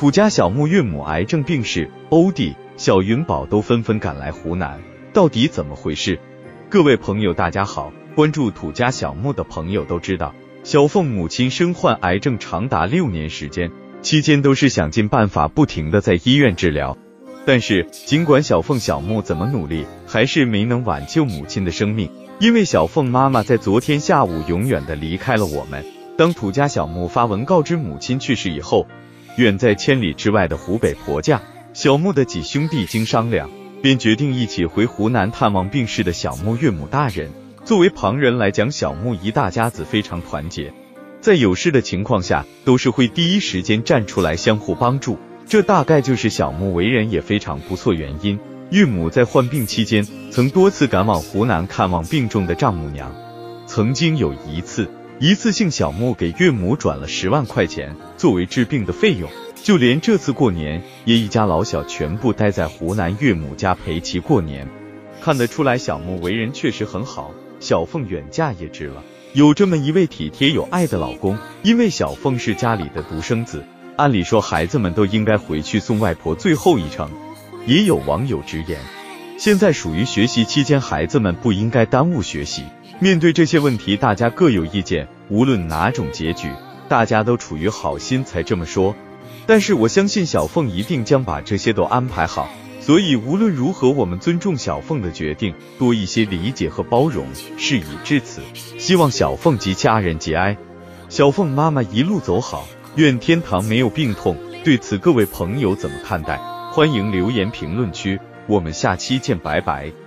土家小木岳母癌症病逝，欧弟、小云宝都纷纷赶来湖南，到底怎么回事？各位朋友大家好，关注土家小木的朋友都知道，小凤母亲身患癌症长达6年时间，期间都是想尽办法不停的在医院治疗，但是尽管小凤小木怎么努力，还是没能挽救母亲的生命，因为小凤妈妈在昨天下午永远的离开了我们。当土家小木发文告知母亲去世以后，远在千里之外的湖北婆家，小木的几兄弟经商量，便决定一起回湖南探望病逝的小木岳母大人。作为旁人来讲，小木一大家子非常团结，在有事的情况下都是会第一时间站出来相互帮助，这大概就是小木为人也非常不错原因。岳母在患病期间曾多次赶往湖南看望病重的丈母娘，曾经有一次性小木给岳母转了10万块钱作为治病的费用，就连这次过年也一家老小全部待在湖南岳母家陪其过年。看得出来小木为人确实很好，小凤远嫁也值了，有这么一位体贴有爱的老公。因为小凤是家里的独生子，按理说孩子们都应该回去送外婆最后一程，也有网友直言，现在属于学习期间，孩子们不应该耽误学习。面对这些问题，大家各有意见，无论哪种结局，大家都处于好心才这么说。但是我相信小凤一定将把这些都安排好，所以无论如何，我们尊重小凤的决定，多一些理解和包容。事已至此，希望小凤及家人节哀，小凤妈妈一路走好，愿天堂没有病痛。对此各位朋友怎么看待？欢迎留言评论区，我们下期见，拜拜。